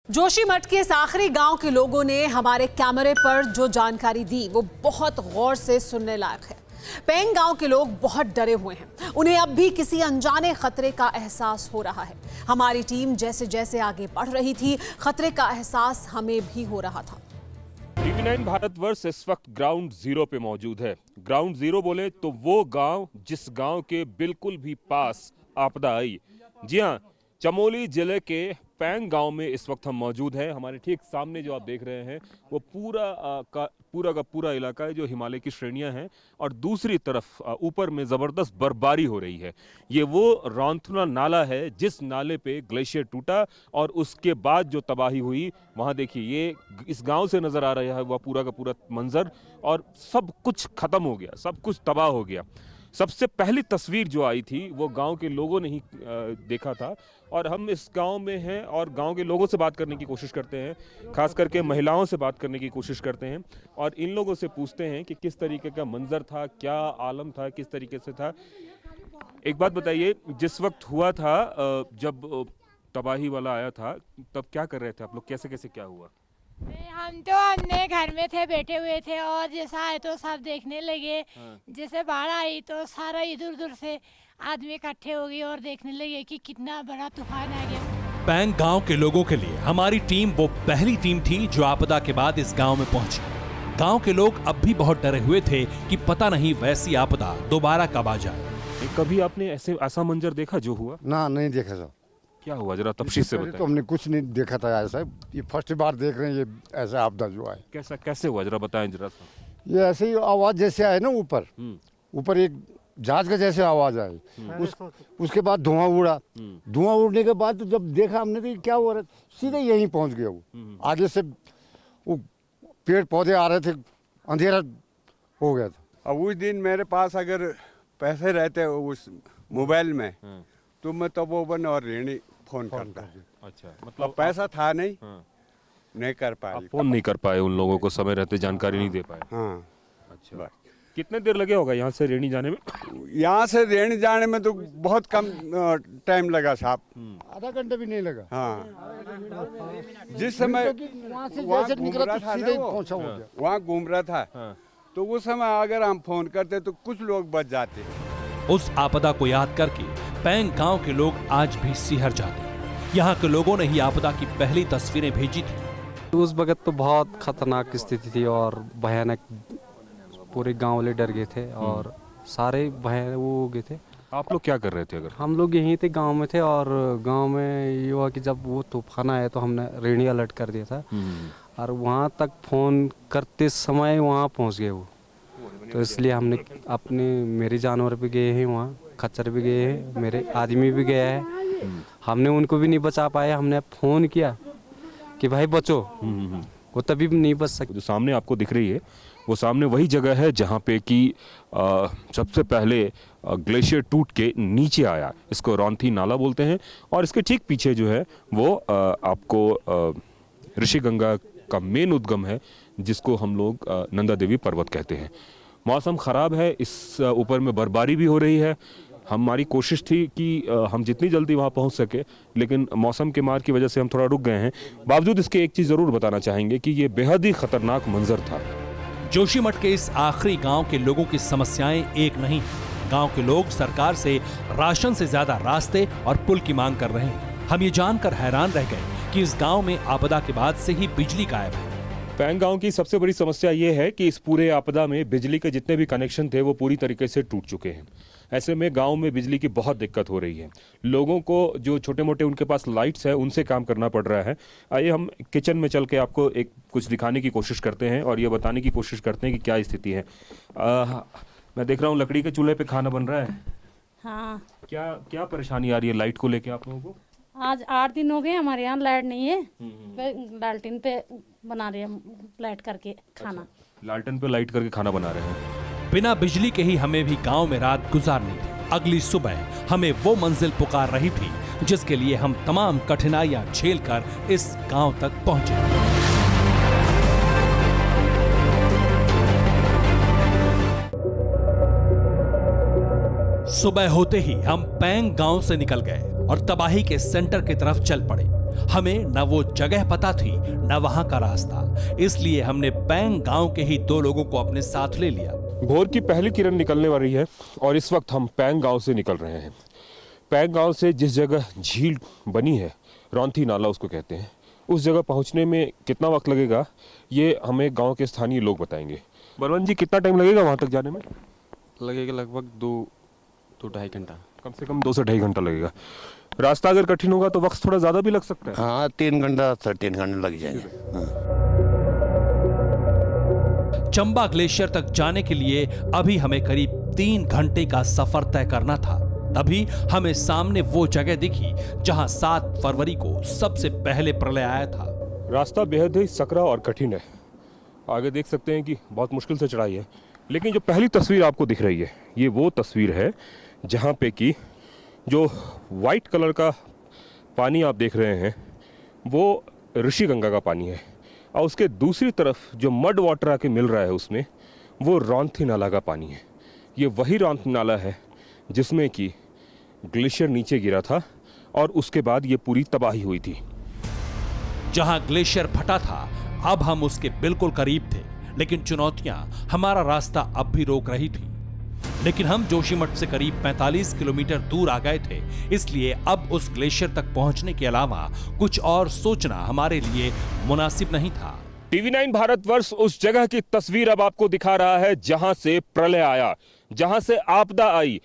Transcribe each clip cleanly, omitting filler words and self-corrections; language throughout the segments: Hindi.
जोशीमठ के इस आखिरी गांव के लोगों ने हमारे कैमरे पर जो जानकारी दी वो बहुत गौर से सुनने लायक है। पेंग गांव के लोग बहुत डरे हुए हैं। उन्हें अब भी किसी अनजाने खतरे का एहसास हो रहा है। हमारी टीम जैसे जैसे आगे बढ़ रही थी, खतरे का एहसास हमें भी हो रहा था। TV9 भारतवर्ष इस वक्त ग्राउंड जीरो पे मौजूद है। ग्राउंड जीरो बोले तो वो गांव जिस गांव के बिल्कुल भी पास आपदा आई। जी हाँ, चमोली जिले के पेंग गांव में इस वक्त हम मौजूद हैं। हमारे ठीक सामने जो आप देख रहे हैं वो पूरा का पूरा इलाका है जो हिमालय की श्रेणियां हैं, और दूसरी तरफ ऊपर में ज़बरदस्त बर्फबारी हो रही है। ये वो रौंथना नाला है जिस नाले पे ग्लेशियर टूटा और उसके बाद जो तबाही हुई। वहाँ देखिए, ये इस गांव से नज़र आ रहा है वह पूरा का पूरा मंजर, और सब कुछ ख़त्म हो गया, सब कुछ तबाह हो गया। सबसे पहली तस्वीर जो आई थी वो गांव के लोगों ने ही देखा था, और हम इस गांव में हैं और गांव के लोगों से बात करने की कोशिश करते हैं, खास करके महिलाओं से बात करने की कोशिश करते हैं, और इन लोगों से पूछते हैं कि किस तरीके का मंजर था, क्या आलम था, किस तरीके से था। एक बात बताइए, जिस वक्त हुआ था, जब तबाही वाला आया था, तब क्या कर रहे थे आप लोग, कैसे कैसे क्या हुआ? हम तो अपने घर में थे, बैठे हुए थे, और जैसा आए तो सब देखने लगे। जैसे बाढ़ आई तो सारा इधर उधर से आदमी इकट्ठे हो गए और देखने लगे कि कितना बड़ा तूफान आ गया। पेंग गांव के लोगों के लिए हमारी टीम वो पहली टीम थी जो आपदा के बाद इस गांव में पहुंची। गांव के लोग अब भी बहुत डरे हुए थे कि पता नहीं वैसी आपदा दोबारा कब आ जाए। कभी आपने ऐसा मंजर देखा जो हुआ? ना, नहीं देखा सर। क्या हुआ, जरा तफसील से बताइए। तो हमने कुछ नहीं देखा था ऐसा, ये फर्स्ट बार देख रहे हैं ये ऐसा आपदा जो आए। कैसे हुआ, जरा बताएं जरा सा। ये ऐसे ही आवाज जैसे आए ना, ऊपर एक जहाज का जैसे आवाज आई, उसके बाद धुआं उड़ा। धुआं उड़ने के बाद तो जब देखा हमने तो क्या हो रहा है, सीधे यहीं पहुंच गया। वो आगे से वो पेड़ पौधे आ रहे थे, अंधेरा हो गया था। अब उस दिन मेरे पास अगर पैसे रहते उस मोबाइल में तो मैं तपोवन और ऋणी फोन करता। अच्छा, मतलब पैसा था नहीं, नहीं कर पाए, फोन नहीं कर पाए, उन लोगों को समय रहते जानकारी नहीं दे पाए। हाँ। अच्छा, कितने देर लगे होगा यहाँ से रेणी जाने में? यहाँ से रेणी जाने में तो बहुत कम टाइम लगा साहब, आधा घंटा भी नहीं लगा। हाँ, जिस समय वहाँ घूम रहा था तो उस समय अगर हम फोन करते तो कुछ लोग बच जाते। उस आपदा को याद करके पेंग गांव के लोग आज भी सिहर जाते। यहाँ के लोगों ने ही आपदा की पहली तस्वीरें भेजी थी। उस वक्त तो बहुत खतरनाक स्थिति थी और भयानक, पूरे गांव वाले डर गए थे और सारे भयानक वो हो गए थे। आप लोग क्या कर रहे थे? अगर हम लोग यहीं थे, गांव में थे, और गांव में ये हुआ कि जब वो तूफान आया तो हमने रेडी अलर्ट कर दिया था, और वहाँ तक फोन करते समय वहाँ पहुँच गए वो। तो इसलिए हमने अपने मेरे जानवर भी गए हैं वहाँ, खच्चर भी गए हैं, मेरे आदमी भी गया है। हमने उनको भी नहीं बचा पाया। हमने फोन किया कि भाई बचो, वो तभी भी नहीं बच सके। जो सामने आपको दिख रही है वो सामने वही जगह है जहाँ पे कि सबसे पहले ग्लेशियर टूट के नीचे आया। इसको रौंथी नाला बोलते हैं, और इसके ठीक पीछे जो है वो आपको ऋषिगंगा का मेन उद्गम है, जिसको हम लोग नंदा देवी पर्वत कहते हैं। मौसम ख़राब है, इस ऊपर में बर्फबारी भी हो रही है। हमारी कोशिश थी कि हम जितनी जल्दी वहाँ पहुँच सके, लेकिन मौसम के मार की वजह से हम थोड़ा रुक गए हैं। बावजूद इसके एक चीज़ ज़रूर बताना चाहेंगे कि ये बेहद ही ख़तरनाक मंजर था। जोशीमठ के इस आखिरी गांव के लोगों की समस्याएं एक नहीं। गांव के लोग सरकार से राशन से ज्यादा रास्ते और पुल की मांग कर रहे हैं। हम ये जानकर हैरान रह गए कि इस गांव में आपदा के बाद से ही बिजली गायब है। पेंग गांव की सबसे बड़ी समस्या ये है कि इस पूरे आपदा में बिजली के जितने भी कनेक्शन थे वो पूरी तरीके से टूट चुके हैं। ऐसे में गांव में बिजली की बहुत दिक्कत हो रही है। लोगों को जो छोटे मोटे उनके पास लाइट्स है उनसे काम करना पड़ रहा है। आइए हम किचन में चल के आपको एक कुछ दिखाने की कोशिश करते हैं और ये बताने की कोशिश करते हैं कि क्या स्थिति है। मैं देख रहा हूँ लकड़ी के चूल्हे पे खाना बन रहा है। हाँ। क्या परेशानी आ रही है लाइट को लेके आप लोगों को? आज 8 दिन हो गए हमारे यहाँ लाइट नहीं है। लालटेन पे बना रहे हैं, लाइट करके खाना। लालटेन पे लाइट करके खाना बना रहे हैं। बिना बिजली के ही हमें भी गांव में रात गुजारनी थी। अगली सुबह हमें वो मंजिल पुकार रही थी जिसके लिए हम तमाम कठिनाइयां झेलकर इस गांव तक पहुंचे। सुबह होते ही हम पेंग गांव से निकल गए और तबाही के सेंटर की तरफ चल पड़े। हमें न वो जगह पता थी न वहां का रास्ता, इसलिए हमने पैंग गांव के ही 2 लोगों को अपने साथ ले लिया। भोर की पहली किरण निकलने वाली है और इस वक्त हम पैंग गांव से निकल रहे हैं। पैंग गांव से जिस जगह झील बनी है, रौंथी नाला उसको कहते हैं, उस जगह पहुंचने में कितना वक्त लगेगा ये हमें गांव के स्थानीय लोग बताएंगे। बलवंत जी, कितना टाइम लगेगा वहां तक जाने में? लगेगा लगभग 2-2.5 घंटा, कम से कम 2 से 2.5 घंटा लगेगा। रास्ता अगर कठिन होगा तो वक्त थोड़ा ज्यादा भी लग सकता है। हाँ, 3 घंटा 3 घंटे लग जाएंगे। हाँ। चंबा ग्लेशियर तक जाने के लिए अभी हमें करीब 3 घंटे का सफर तय करना था। तभी हमें सामने वो जगह दिखी जहां 7 फरवरी को सबसे पहले प्रलय आया था। रास्ता बेहद ही सकरा और कठिन है। आगे देख सकते हैं कि बहुत मुश्किल से चढ़ाई है, लेकिन जो पहली तस्वीर आपको दिख रही है ये वो तस्वीर है जहां पे कि जो वाइट कलर का पानी आप देख रहे हैं वो ऋषि गंगा का पानी है, और उसके दूसरी तरफ जो मड वाटर आके मिल रहा है उसमें वो रौंथी नाला का पानी है। ये वही रौंथी नाला है जिसमें कि ग्लेशियर नीचे गिरा था और उसके बाद ये पूरी तबाही हुई थी। जहां ग्लेशियर फटा था अब हम उसके बिल्कुल करीब थे, लेकिन चुनौतियां हमारा रास्ता अब भी रोक रही थी। लेकिन हम जोशीमठ से करीब 45 किलोमीटर दूर आ गए थे, इसलिए अब उस ग्लेशियर तक पहुंचने के अलावा कुछ और सोचना हमारे लिए मुनासिब नहीं था। TV9 भारतवर्ष उस जगह की तस्वीर अब आपको दिखा रहा है जहां से प्रलय आया, जहां से आपदा आई।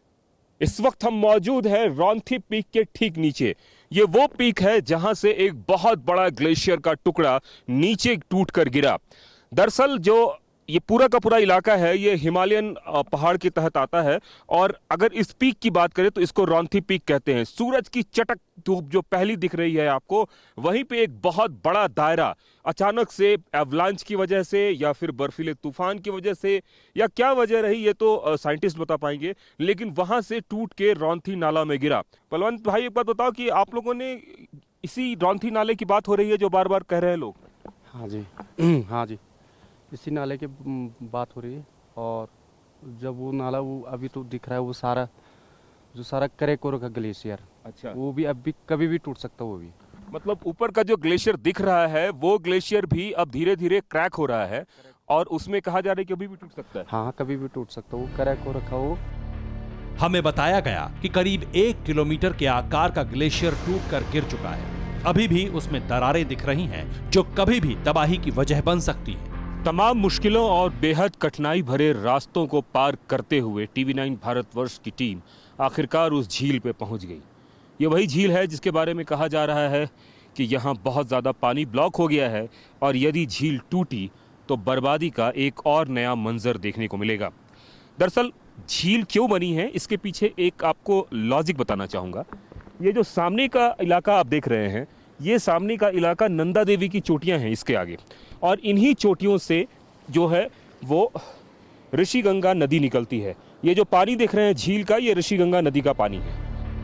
इस वक्त हम मौजूद हैं रौंथी पीक के ठीक नीचे। ये वो पीक है जहां से एक बहुत बड़ा ग्लेशियर का टुकड़ा नीचे टूटकर गिरा। दरअसल जो ये पूरा का पूरा इलाका है ये हिमालयन पहाड़ के तहत आता है, और अगर इस पीक की बात करें तो इसको रौंथी पीक कहते हैं। सूरज की चटक धूप जो पहली दिख रही है आपको, वहीं पे एक बहुत बड़ा दायरा अचानक से एवलांच की वजह से या फिर बर्फीले तूफान की वजह से या क्या वजह रही ये तो साइंटिस्ट बता पाएंगे, लेकिन वहां से टूट के रौंथी नाला में गिरा। बलवंत भाई, एक बात बताओ कि आप लोगों ने इसी रौंथी नाले की बात हो रही है जो बार बार कह रहे हैं लोग? हाँ जी, हाँ जी, इसी नाले की बात हो रही है। और जब वो नाला वो अभी तो दिख रहा है वो सारा जो सारा करेकोर का ग्लेशियर, अच्छा, वो भी अब भी कभी भी टूट सकता है। वो भी मतलब ऊपर का जो ग्लेशियर दिख रहा है वो ग्लेशियर भी अब धीरे धीरे क्रैक हो रहा है और उसमें कहा जा रहा है कि अभी भी टूट सकता है। हाँ, कभी भी टूट सकता है, वो क्रैक हो रखा हो। हमें बताया गया कि करीब 1 किलोमीटर के आकार का ग्लेशियर टूटकर गिर चुका है। अभी भी उसमें दरारें दिख रही हैं जो कभी भी तबाही की वजह बन सकती हैं। तमाम मुश्किलों और बेहद कठिनाई भरे रास्तों को पार करते हुए TV9 भारतवर्ष की टीम आखिरकार उस झील पे पहुंच गई। ये वही झील है जिसके बारे में कहा जा रहा है कि यहाँ बहुत ज़्यादा पानी ब्लॉक हो गया है और यदि झील टूटी तो बर्बादी का एक और नया मंजर देखने को मिलेगा। दरअसल झील क्यों बनी है इसके पीछे एक आपको लॉजिक बताना चाहूँगा। ये जो सामने का इलाका आप देख रहे हैं, ये सामने का इलाका नंदा देवी की चोटियाँ हैं इसके आगे, और इन्हीं चोटियों से जो है वो ऋषि गंगा नदी निकलती है। ये जो पानी देख रहे हैं झील का, ये ऋषि गंगा नदी का पानी है।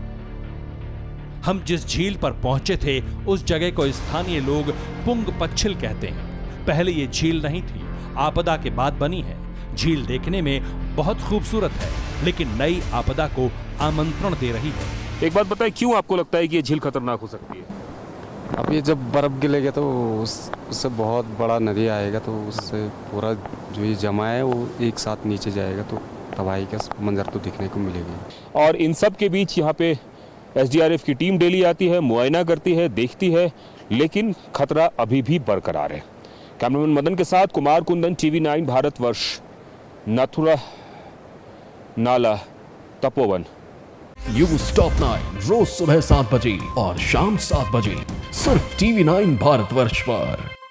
हम जिस झील पर पहुंचे थे उस जगह को स्थानीय लोग पुंग पच्छिल कहते हैं। पहले ये झील नहीं थी, आपदा के बाद बनी है। झील देखने में बहुत खूबसूरत है, लेकिन नई आपदा को आमंत्रण दे रही है। एक बात बताएं, क्यों आपको लगता है कि ये झील खतरनाक हो सकती है? अब ये जब बर्फ गिलेगा तो उससे बहुत बड़ा नदी आएगा, तो उससे पूरा जो ये जमा है वो एक साथ नीचे जाएगा, तो तबाही का मंजर तो देखने को मिलेगी। और इन सब के बीच यहाँ पे SDRF की टीम डेली आती है, मुआयना करती है, देखती है, लेकिन खतरा अभी भी बरकरार है। कैमरामैन मदन के साथ कुमार कुंदन, TV9 भारतवर्ष, नाथुला नाला, तपोवन। न्यूज़ टॉप 9 रोज सुबह 7 बजे और शाम 7 बजे सिर्फ TV9 भारतवर्ष पर।